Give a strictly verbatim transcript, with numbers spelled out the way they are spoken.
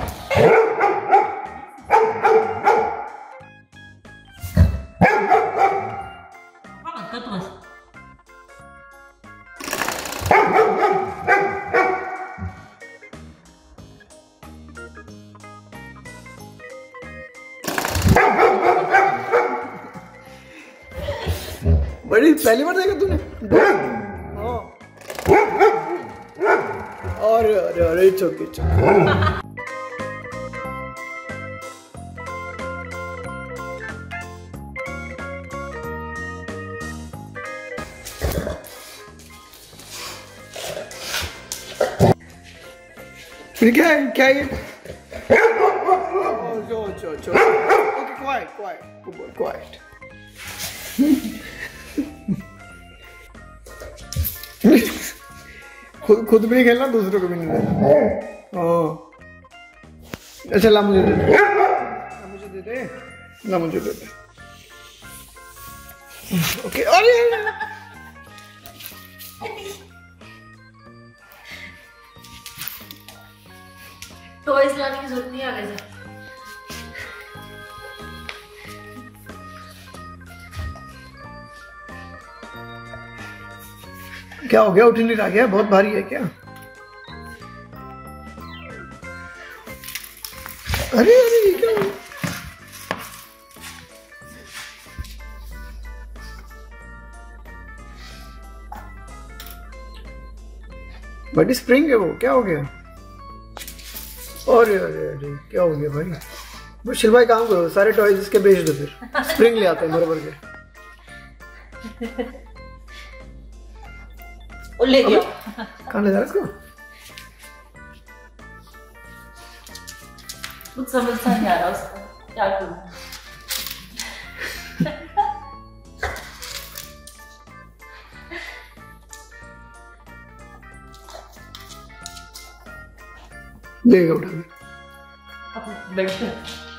terus. बड़ी पहली बार देखा तूने? हाँ। अरे अरे अरे चौकी चौकी। फिर क्या है क्या है? Oh, चो चो चो। Okay, quiet, quiet, good boy, quiet. खुद खुद भी नहीं खेलना, दूसरों को भी नहीं देना। ओ अच्छा, ला मुझे दे दे, ला मुझे दे दे, ला मुझे दे दे। ओके, अरे टॉयज लाने की जरूरत नहीं आगे से। क्या हो गया? उठ नहीं रहा क्या? बहुत भारी है क्या? अरे अरे ये क्या हो? बड़ी स्प्रिंग है वो, क्या हो गया? अरे अरे अरे क्या हो गया भाई? वो शिल्पा काम करो, सारे टॉयज इसके बेच दो, फिर स्प्रिंग ले आते हैं बराबर के। वो ले गया। कहाँ ले जा रहा है इसको? कुछ समझ सा नहीं आ रहा उसको, क्या करूं? लेगा उठा के बेड पे।